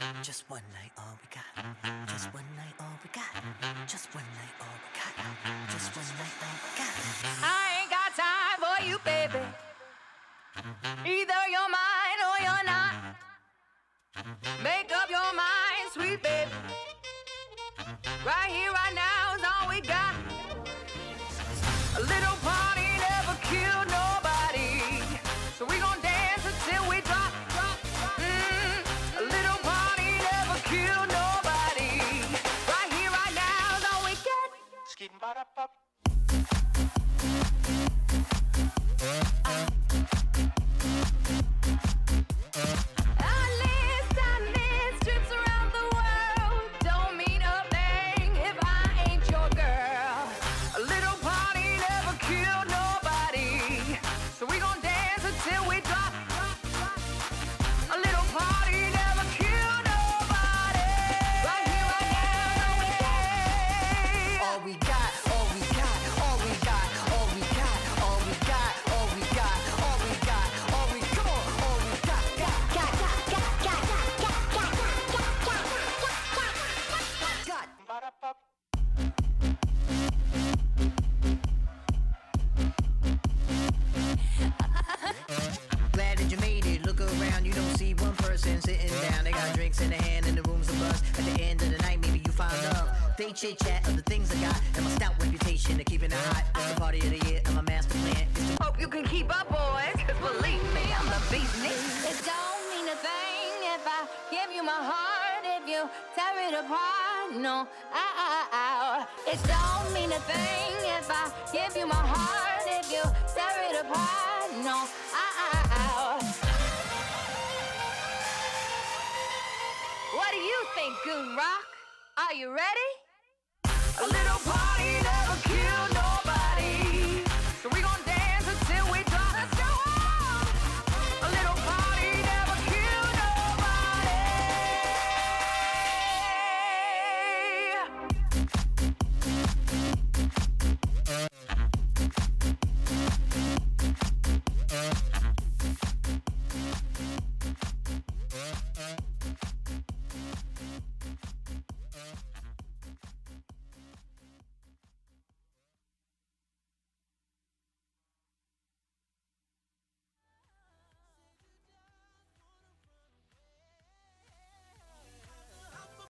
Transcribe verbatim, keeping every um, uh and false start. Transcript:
Just one night, all we got. Just one night, all we got. Just one night, all we got. Just one night, all we got. I ain't got time for you, baby. Either you're mine or you're not. Make up your mind, sweet baby. Right here, right now is all we got. A little party never killed nobody, so we gon' dance until we drop, drop, drop. Mm, a little party never killed nobody. Right here, right now is all we get. Skidding ba da pop. They chit-chat of the things I got and my stout reputation of keeping it hot. It's the party of the year and my master plan is to hope you can keep up, boys, cause believe me, I'm the beast. It don't mean a thing if I give you my heart, if you tear it apart, no, ow. It don't mean a thing if I give you my heart, if you tear it apart, no, ow. What do you think, Goon Rock? Are you ready? A little party now.